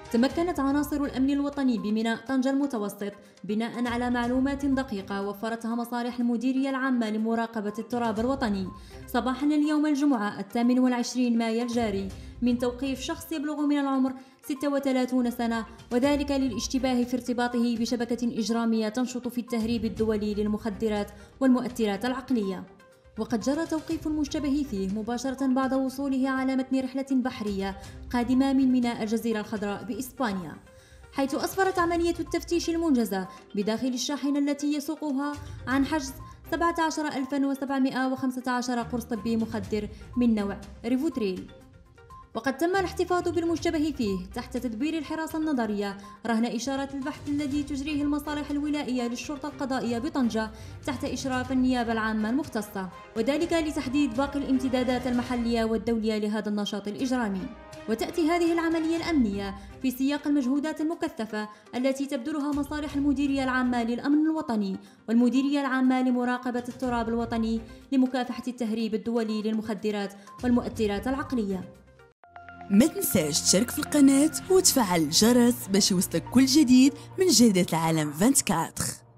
تمكنت عناصر الأمن الوطني بميناء طنجة المتوسط بناء على معلومات دقيقة وفرتها مصالح المديرية العامة لمراقبة التراب الوطني صباحا اليوم الجمعة 28 مايو الجاري من توقيف شخص يبلغ من العمر 36 سنة، وذلك للاشتباه في ارتباطه بشبكة إجرامية تنشط في التهريب الدولي للمخدرات والمؤثرات العقلية. وقد جرى توقيف المشتبه فيه مباشرة بعد وصوله على متن رحلة بحرية قادمة من ميناء الجزيرة الخضراء بإسبانيا، حيث أسفرت عملية التفتيش المنجزة بداخل الشاحنة التي يسوقها عن حجز 17715 قرص طبي مخدر من نوع ريفوتريل. وقد تم الاحتفاظ بالمشتبه فيه تحت تدبير الحراسة النظرية رهن إشارة البحث الذي تجريه المصالح الولائية للشرطة القضائية بطنجة تحت إشراف النيابة العامة المختصة، وذلك لتحديد باقي الامتدادات المحلية والدولية لهذا النشاط الإجرامي. وتأتي هذه العملية الأمنية في سياق المجهودات المكثفة التي تبذلها مصالح المديرية العامة للأمن الوطني والمديرية العامة لمراقبة التراب الوطني لمكافحة التهريب الدولي للمخدرات والمؤثرات العقلية. ما تنساش تشارك في القناة وتفعل الجرس باش يوصلك كل جديد من جريدة العالم 24.